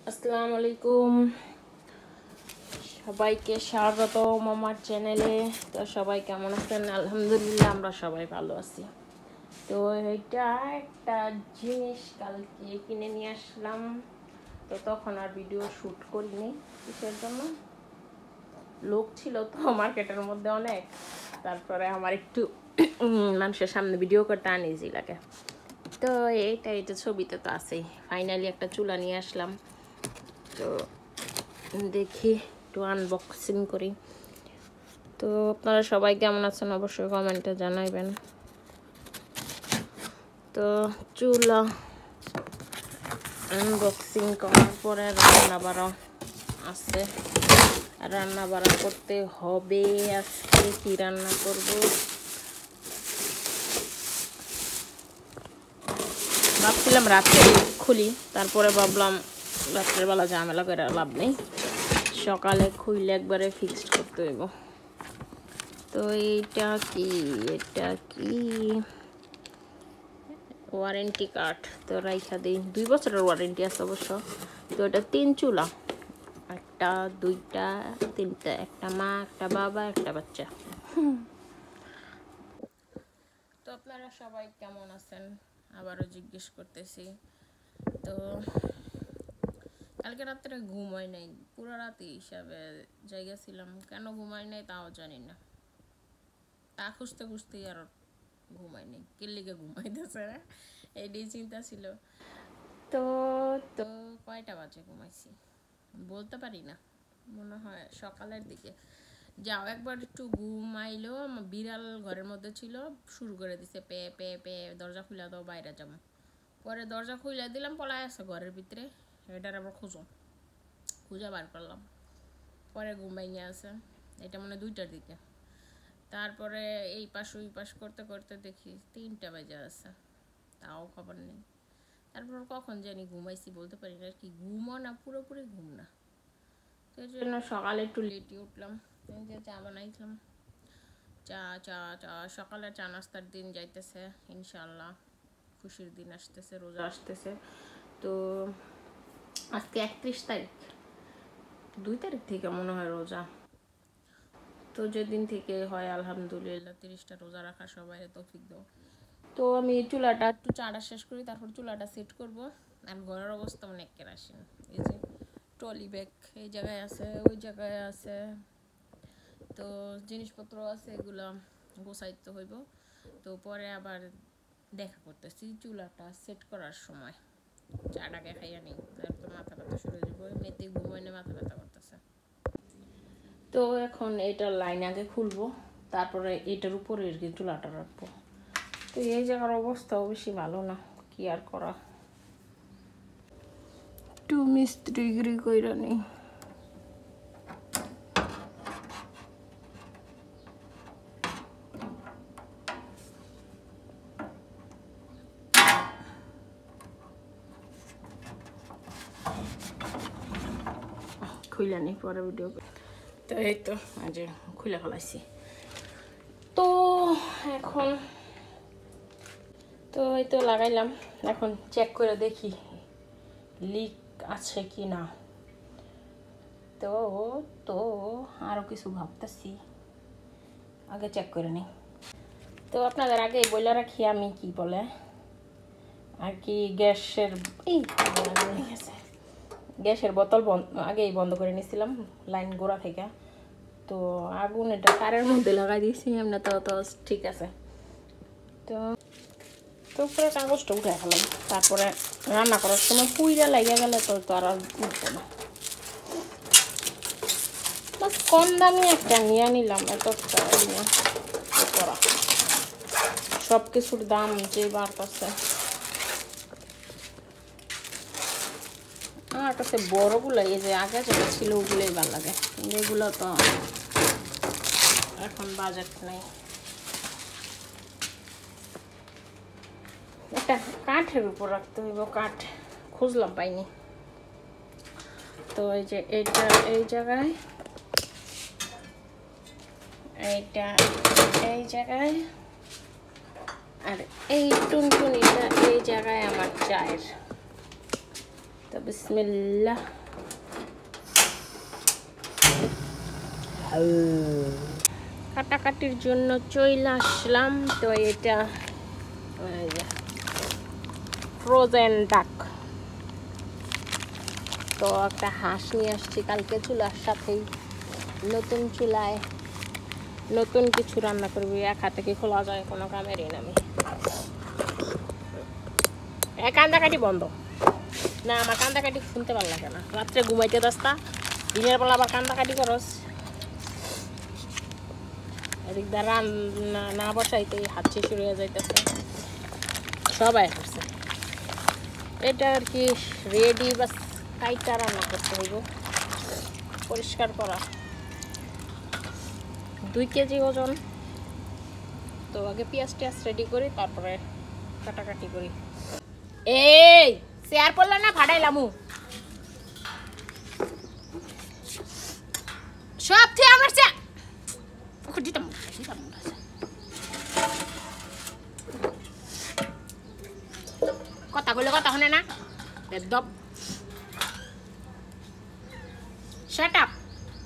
আসসালামু আলাইকুম সবাইকে স্বাগতম আমার চ্যানেলে। তো সবাই কেমন আছেন? আলহামদুলিল্লাহ আমরা সবাই ভালো আছি। তো এটা একটা জিনিস কালকে কিনে নিয়ে আসলাম, তো তখন আর ভিডিও শ্যুট করিনি। কিসের জন্য? লোক ছিল তো মার্কেটের মধ্যে অনেক, তারপরে আমার একটু মানুষের সামনে ভিডিও করতে আনইজি লাগে। তো এটা ছবিতে তো আছেই। ফাইনালি একটা চুলা নিয়ে আসলাম, তো দেখি একটু আনবক্সিং করি। তো আপনারা সবাই কেমন আছেন অবশ্যই কমেন্টে জানাইবেন। তো চুলা আনবক্সিং করার পরে রান্না বাড়া আছে, রান্না বাড়া করতে হবে। আজকে কি রান্না করব ভাবছিলাম রাত্রে খুলি, তারপরে ভাবলাম রাত্রের বেলা ঝামেলা করে লাভ নেই, সকালে খুইলে একবারে ফিক্সড করতে হইব। তো এটা কি ওয়ারেন্টি কার্ড তো রাইখা দিই, 2 বছরের ওয়ারেন্টি আছে অবশ্য। তো এটা 3 চুলা, একটা, দুইটা, তিনটা, একটা মা, একটা বাবা, একটা বাচ্চা। তো আপনারা সবাই কেমন আছেন আবারও জিজ্ঞেস করতেছি। তো কালকে রাত্রে ঘুমাই নাই, পুরো রাতে হিসাবে জায়গা ছিলাম, কেন ঘুমাই নাই তাও জানি না। তা খুঁজতে খুঁজতেই আর ঘুমাই নেই, কিল্লিকে ঘুমাইতেছে না এইটাই চিন্তা ছিল। তো তো কয়টা বাজে ঘুমাইছি বলতে পারি না, মনে হয় সকালের দিকে। যাও একবার একটু ঘুমাইলো, আমার বিড়াল ঘরের মধ্যে ছিল, শুরু করে দিছে পে পে পে, দরজা খুলে দাও বাইরে যাবো। পরে দরজা খুলে দিলাম, পলায় আছে ঘরের ভিতরে, এটার আবার খুঁজে বার করলাম। পরে ঘুমাই নিয়ে আছে, এটা মনে 2টার দিকে। তারপরে এই পাশ ওই পাশ করতে করতে দেখি 3টা বাজে আছে, তাও খবর নেই। তারপর কখন জানি ঘুমাইছি বলতে পারি না, আর কি ঘুমও না, পুরোপুরি ঘুম না। তো এই জন্য সকালে একটু লেটে উঠলাম, যে চা বানাইছিলাম। চা চা চা সকালে চা নাস্তার দিন যাইতেছে ইনশাল্লাহ, খুশির দিন আসতেছে, রোজা আসতেছে। তো আজকে 31 তারিখ, 2 তারিখ থেকে মনে হয় রোজা। তো যেদিন থেকে হয় আলহামদুলিল্লাহ 30টা রোজা রাখা সবাই তৌফিক দাও। তো আমি চুলাটা একটু চাটা শেষ করি, তারপর চুলাটা সেট করব। আর ঘরের অবস্থা অনেক কেরাসিন, এই যে ট্রলি ব্যাগ এই জায়গায় আছে, ওই জায়গায় আছে, তো জিনিসপত্র আছে, এগুলো গোছাইতে হইব। তো পরে আবার দেখা করতেছি চুলাটা সেট করার সময়। চাটাকে খাইয়া নিই, তারপর মাথা ব্যথা শুরু হয়ে যাবো, এমনিতেই ঘুমাইলে মাথা ব্যথা করতেছে। তো এখন এটার লাইন আগে খুলবো, তারপরে এটার উপরে আর কি চুলাটা রাখবো। তো এই জায়গার অবস্থাও বেশি ভালো না, কি আর করা, একটু মিস্ত্রিগিরি কইরা নেই। খুলে নেই পরে ভিডিও। তো এই তো আজ খুলে ফেলাইছি। তো এখন তো এই তো লাগাইলাম, এখন চেক করে দেখি লিক আছে কি না। তো তো আরও কিছু ভাবতেছি, আগে চেক করে নিই। তো আপনাদের আগে বলে রাখি আমি কি বলে আর কি, গ্যাসের বোতল আগেই বন্ধ করে নিয়েছিলাম লাইন গোড়া থেকে। তো আগুন এটা তারের মধ্যে লাগাই দিয়েছি, এমনি তো ঠিক আছে। তো তো উপরে কাগজটা উঠে ফেলাম, তারপরে রান্না করার সময় পুইরা লাগিয়ে গেলে তো আর উঠবে না। কম দামি একটা নিয়ে নিলাম, এত করা সব কিছুর দাম যে বাড়তেছে। আমার কাছে বড়গুলো এই যে আগে যেটা ছিল ওগুলোই ভালো লাগে, এগুলো তো এখন বাজেট নেই। একটা কাঠের উপর রাখতে হইব, কাঠ খুঁজলাম পাইনি। তো এই যে এইটা এই জায়গায়, এইটা এই জায়গায়, আর এই টুনটুনিটা এই জায়গায় আমার চায়ের। তো বিসমিল্লাহ। কাটাকাটির জন্য চলে আসলাম। তো এটা ফ্রোজেন ডাক। তো একটা হাঁস নিয়ে আসছি কালকে চুলার সাথেই। নতুন চুলায় নতুন কিছু রান্না করবি, এক হাতে কি খোলা যায়, কোনো কামেরই না। আমি কান্দাকাটি বন্ধ না, আমার কান্দাকাটি শুনতে ভালো লাগে না। রাত্রে ঘুমাইতে দস্তা, দিনের বেলা আবার কান্দাকাটি করস। এদিক দিয়ে রান্না না বসাইতেই হাত শুরু হয়ে যাইতেছে। সবাই করছে এটা আর কি রেডি, বাস কাইটা রান্না করতে হইব। পরিষ্কার করা 2 কেজি ওজন। তো আগে পেঁয়াজ টিয়াজ রেডি করি, তারপরে কাটাকাটি করি। এই চেয়ার পড়লো না, ফাটাইলামু সব থেকে আমার চেয়ার দিতাম। কথা বললে কথা শোনে না, একদম শাট আপ।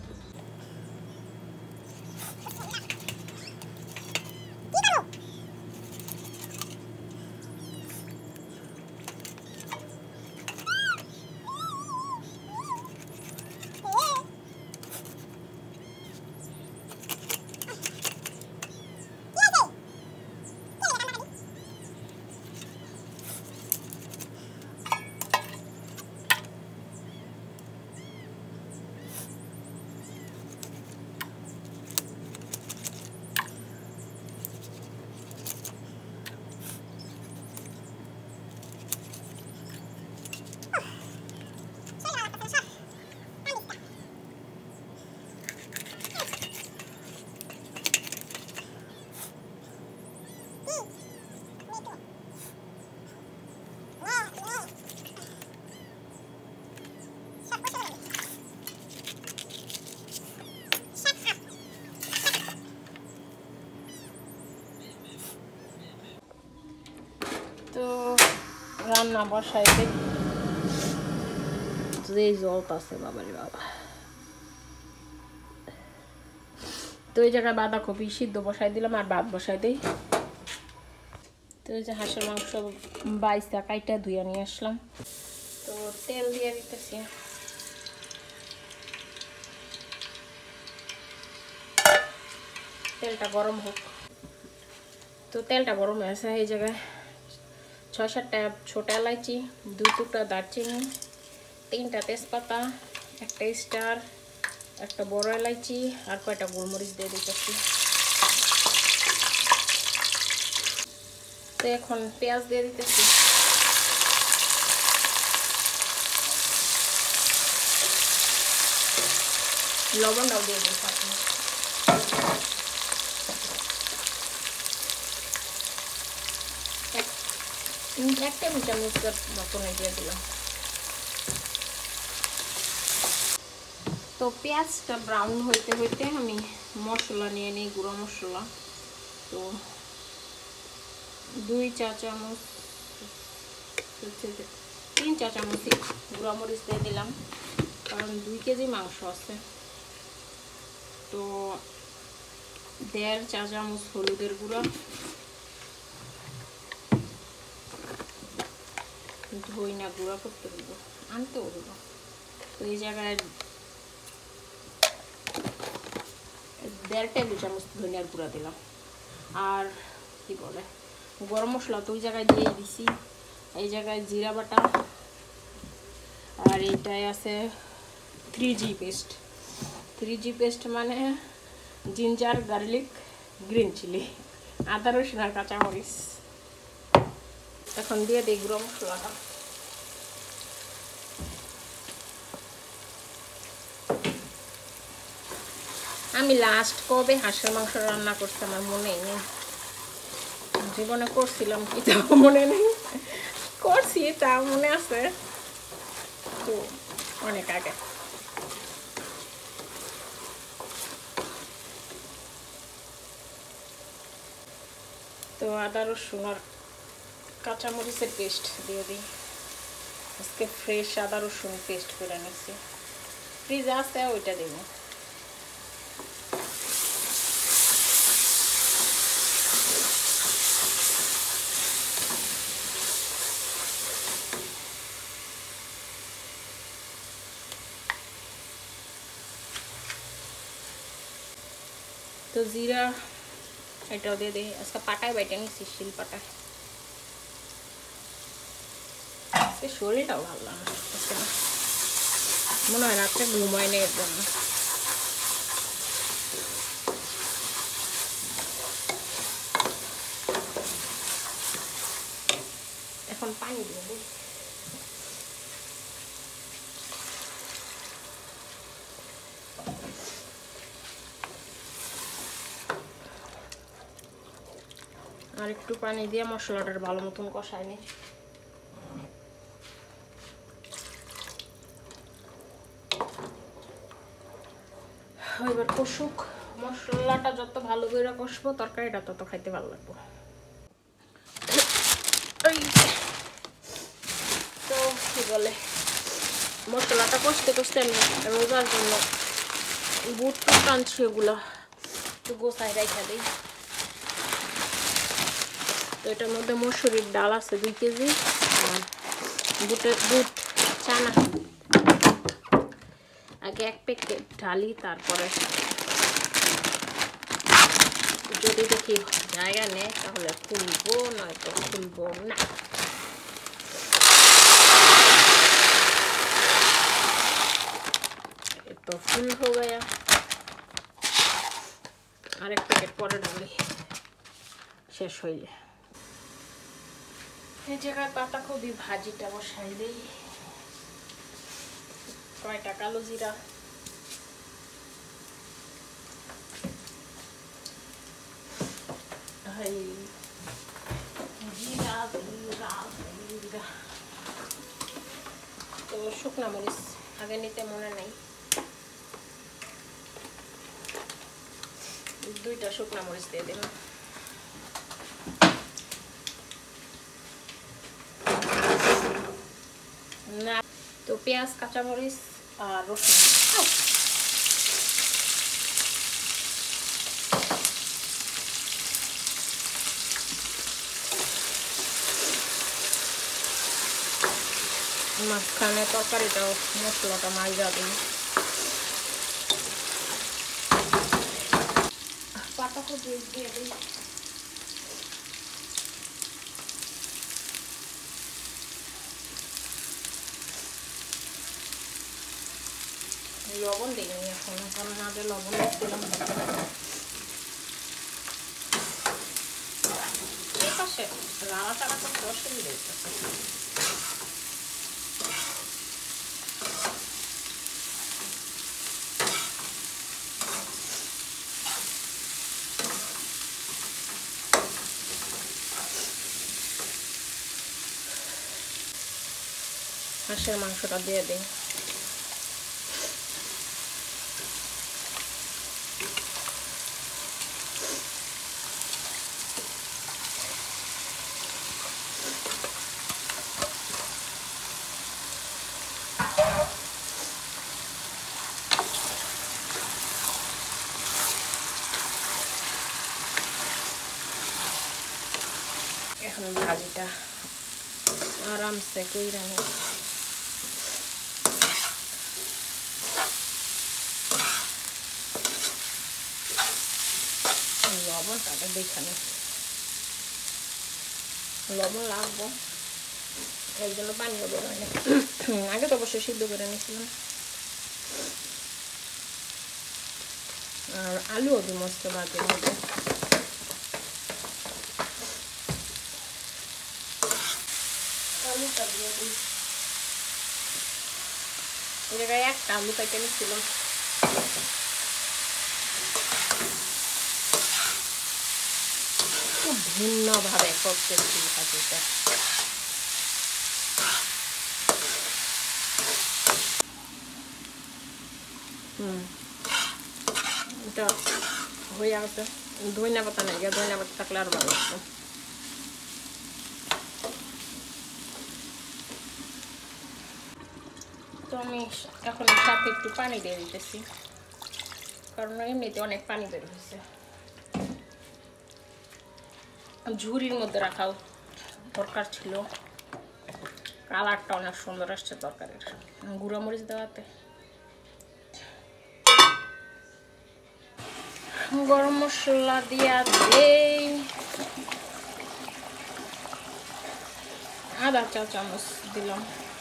তো রান্না বসাইতে যে জ্বলতাছে বাবারে বাবা। তো এই জায়গায় বাঁধাকপি সিদ্ধ বসাই দিলাম আর ভাত বসাই দিই। তো এই যে হাঁসের মাংস বাইসা কাইটা ধুইয়া নিয়ে আসলাম। তো তেল দিয়ে দিতেছি। তেলটা গরম হোক। তো তেলটা গরম হয়েছে। এই জায়গায় 6-7টা ছোট এলাচি, 2 টুকরা দারচিনি, 3টা তেজপাতা, 1টা স্টার, 1টা বড় এলাচি আর কয়টা গোলমরিচ দিয়ে দিতেছি। তো এখন পেঁয়াজ দিয়ে দিতেছি। লবণটাও দিয়ে দিই সাথে। এক টেবিল চামচের মতন দিয়ে দিলাম। তো পেঁয়াজটা ব্রাউন হইতে হইতে আমি মশলা নিয়ে নিই, গুঁড়ো মশলা। তো 2 চা চামচ 3 চা চামচ গুঁড়ো মরিচ দিয়ে দিলাম, কারণ 2 কেজি মাংস আছে। তো 1.5 চা চামচ হলুদের গুঁড়ো, ধইনা গুঁড়া করতে হইব, আনতেও হইব। তো এই জায়গায় 1.5 টেবিল চামচ ধনিয়ার গুঁড়া দিলাম। আর কি বলে গরম মশলা তো ওই জায়গায় দিয়ে দিছি। এই জায়গায় জিরা বাটা, আর এইটাই আছে 3G পেস্ট। 3G পেস্ট মানে জিঞ্জার, গার্লিক, গ্রিন চিলি, আদা রসুন আর কাঁচামরিচ। এখন দিয়ে দিই গুঁড়ো মশলাটা। আমি লাস্ট কবে হাঁসের মাংস রান্না করতে আমার মনেই নেই। জীবনে করছিলাম কি তাও মনে নেই, করছি তাও মনে আছে, তো অনেক আগে। তো আদা রসুন আর কাঁচামরিচের পেস্ট দিয়ে দিই। আজকে ফ্রেশ আদা রসুন পেস্ট করে নিচ্ছি, ফ্রিজে আছে ওইটা দেব। তো জিরা এটাও দিয়ে দিই, আজকে পাটায় বাইটা নিচ্ছি, শিল পাটায়। আজকে শরীরটাও ভালো লাগে না, মনে হয় রাত্রে ঘুমায় নেই এর জন্য। এখন পানি দিয়ে দিই। আর একটু পানি দিয়ে মশলাটার ভালো মতন কষাই নিই। এবার কষুক, মশলাটা যত ভালো করে কষবো তরকারিটা তত খাইতে ভালো লাগবে। তো কি বলে, মশলাটা কষতে কষতে আমি রোজার জন্য বুট টুট আনছি, ওগুলো একটু গোছায় রেখে দিই। তো এটার মধ্যে মসুরির ডাল আছে 2 কেজি, আর বুট চানা আগে 1 প্যাকেট ঢালি, তারপরে যদি দেখি জায়গা নেই তাহলে খুলবো, নয়তো খুলবো না। तो फुल हो गया, और एक पैकेट परे डाली शेष हो जाए। এই জায়গায় পাতাকপি ভাজিটা বসাই দেই। কয়টা কালো জিরা, জিরা জিরা জিরা, তো শুকনা মরিচ আগে নিতে মনে নাই, 2টা শুকনা মরিচ দিয়ে দিলাম। না তো পেঁয়াজ, কাঁচা মরিচ আর রসুন, মাঝখানে তরকারিটাও মশলাটা মাইরা দিই। পাতাকপি দিয়ে দিই। লবণ দিইনি এখন, কারণ আগে লবণ দিলাম। এই পাশে রান্না টানা করতে অসুবিধা হইতেছে। হাঁসের মাংসটা দিয়ে দিই। এখন ভাজিটা আরামসে কইরা নিই। লবণটা দেখে নিই, লবণ লাগবো, এই জন্য পানিও বের হয় না। আগে তো অবশ্যই সিদ্ধ করে নিয়েছিলাম। আর আলুও দিই মস্ত ভাতের মধ্যে। আলুটা দিয়ে দিই। এই জায়গায় একটা আলু কেটে নিচ্ছিলাম। খুব ভিন্নভাবে করতেছি ভাজিটা। এটা হয়ে গেছে। ধনিয়া পাতা নেই, ধনিয়া পাতা থাকলে আরো ভালো লাগতো। তো আমি এখন সাথে একটু পানি দিয়ে দিতেছি, কারণ এমনিতে অনেক পানি বের হয়েছে। ঝুড়ির মধ্যে রাখাও দরকার ছিল, কালারটা অনেক সুন্দর আসছে তরকারির গুঁড়া মরিচ দেওয়াতে। গরম মশলা দিয়া দেই আধা চা চামচ দিলাম।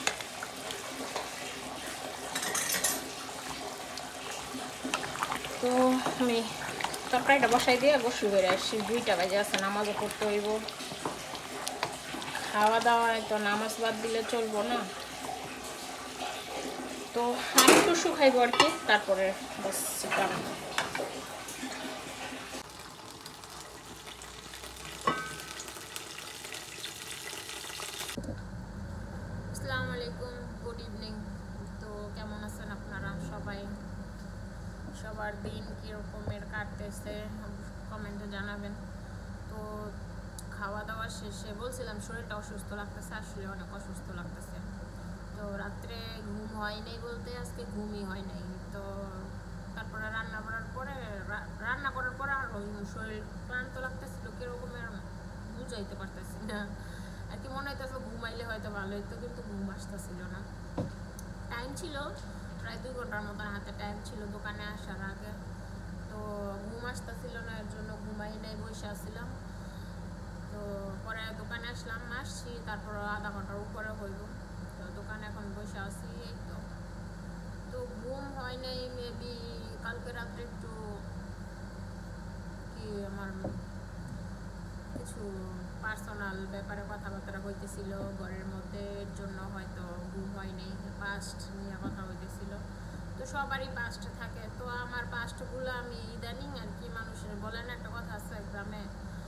তো আমি তরকারিটা বসাই দিয়ে গোসল করে আসছি, 2টা বাজে আছে, নামাজও পড়তে হইব। খাওয়া দাওয়ায় তো নামাজ বাদ দিলে চলবো না, তো একটু শুকাইব আর কি, তারপরে বাস। আসসালামু আলাইকুম, গুড ইভিনিং। তো কেমন আছেন আপনারা সবাই? সবার দিন কীরকমের কাটতেছে কমেন্টে জানাবেন। তো খাওয়া দাওয়া শেষে বলছিলাম শরীরটা অসুস্থ লাগতেছে, আসলে অনেক অসুস্থ লাগতেছে। তো রাত্রে ঘুম হয় নাই বলতে আজকে ঘুমই হয় নাই। তো তারপরে রান্না করার পরে আর শরীর ক্লান্ত লাগতেছিল, কীরকমের বুঝাইতে পারতেছি না আর কি। মনে হইতেছে ঘুমাইলে হয়তো ভালো হইতো, কিন্তু ঘুম আসতেছিল না। টাইম ছিল প্রায় 2 ঘন্টার মতন হাতে টাইম ছিল দোকানে আসার আগে, তো ঘুম আসতেছিল না, এর জন্য ঘুমাই নাই, বসে আসছিলাম। তো পরে দোকানে আসছি, তারপর আধা ঘন্টার উপরে হইল, তো দোকানে এখন বসে আসি। এই তো ঘুম হয় নাই, মেবি কালকে রাত্রে একটু কি আমার কিছু পার্সোনাল ব্যাপারে কথাবার্তা হইতেছিল ঘরের মধ্যে, এর জন্য হয়তো ঘুম হয় নাই। পাস্ট নিয়ে কথা হইতেছিল, তো সবারই পাস্ট থাকে। তো আমার পাস্টগুলো আমি ইদানিং আর কি, মানুষের বলেন একটা কথা আছে গ্রামে,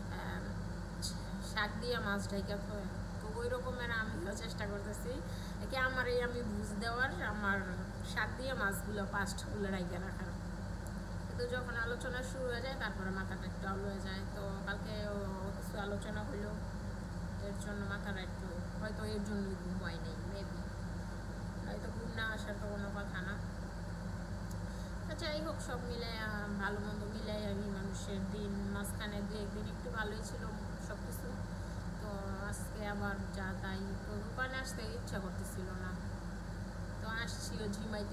শাক দিয়ে মাছ ঢাইকা থয়, তো ওই রকমের আমিও চেষ্টা করতেছি কি আমার এই আমি বুঝ দেওয়ার, আমার শাক দিয়ে মাছগুলো পাস্টগুলো রাইখা রাখার। তো যখন আলোচনা শুরু হয়ে যায় তারপরে মাথাটা একটু আলো হয়ে যায়। তো কালকে কিছু আলোচনা হলো, এর জন্য মাথাটা একটু, হয়তো এর জন্যই ঘুম হয় নেই, মেবি, হয়তো ঘুম না আসার তো কোনো কথা না। যাই হোক, সব মিলে ভালো মন্দ মিলাই আমি মানুষের দিন মাঝখানে 2-1 দিন একটু ভালোই ছিল সব কিছু। তো আজকে আবার যা তাই, তো দোকানে আসতে ইচ্ছা করতেছিল না, তো আসছিও ঝিমাইতে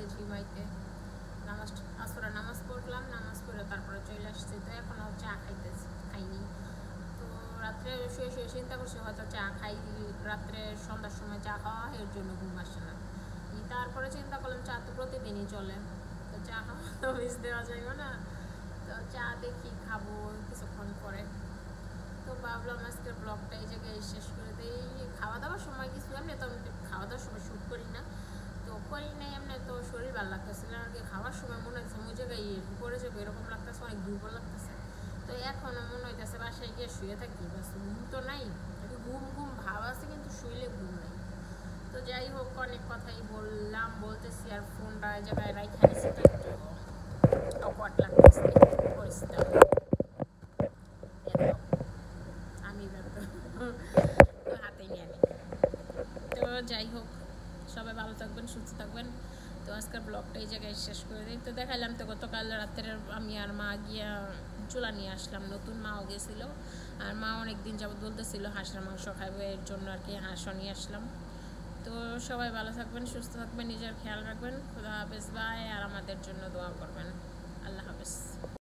আসরে নামাজ পড়লাম, নামাজ পড়ে তারপরে চলে আসছি। তো এখনও চা খাইনি। তো রাত্রে শুয়ে চিন্তা করছি হয়তো চা খাই, রাত্রে সন্ধ্যার সময় চা খাওয়া, এর জন্য ঘুম আসে না। তারপরে চিন্তা করলাম চা তো প্রতিদিনই চলে, তো চা খাওয়া তো মিস দেওয়া যাবে না, তো চা দেখি খাবো কিছুক্ষণ পরে। তো ভাবলাম আজকের ব্লগটা এই জায়গায় শেষ করে দিই। খাওয়া দাওয়ার সময় কিছু, এমনি তো আমি খাওয়া দাওয়ার সময় শ্যুট করি না, তো করি নাই এমনি, তো শরীর ভালো লাগতেছিল আর কি। খাওয়ার সময় মনে হচ্ছে ওই জায়গায় পড়ে যাবে এরকম লাগতেছে, অনেক দুর্বল লাগতেছে। তো এখনও মনে হইতেছে বাসায় গিয়ে শুয়ে থাকি, বাস ঘুম তো নাই, একটু ঘুম ভাব আছে, কিন্তু শুইলে ঘুম নাই। তো যাই হোক, অনেক কথাই বলতেছি, আর ফোনটা এই জায়গায় রাইখা দিছি, তো একটু অকওয়ার্ড লাগতেছে পরিস্থিতি। আমি তো হাতেই নিয়ে নিই। তো যাই হোক, সবাই ভালো থাকবেন, সুস্থ থাকবেন। তো আজকের ব্লগটা এই জায়গায় শেষ করে দিই। তো দেখালাম তো গতকাল রাত্রে আমি আর মা গিয়া চুলা নিয়ে আসলাম, নতুন মাও গেছিল, আর মা অনেক দিন যাবত বলতেছিল হাঁসের মাংস খাবে, এর জন্য আর কি হাঁসও নিয়ে আসলাম। তো সবাই ভালো থাকবেন, সুস্থ থাকবেন, নিজের খেয়াল রাখবেন। খোদা হাফেজ, বাই। আর আমাদের জন্য দোয়া করবেন। আল্লাহ হাফেজ।